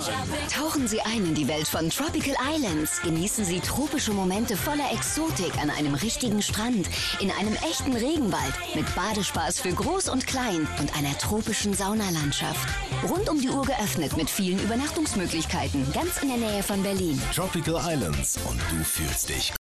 Tauchen Sie ein in die Welt von Tropical Islands. Genießen Sie tropische Momente voller Exotik an einem richtigen Strand, in einem echten Regenwald, mit Badespaß für Groß und Klein und einer tropischen Saunalandschaft. Rund um die Uhr geöffnet mit vielen Übernachtungsmöglichkeiten, ganz in der Nähe von Berlin. Tropical Islands und du fühlst dich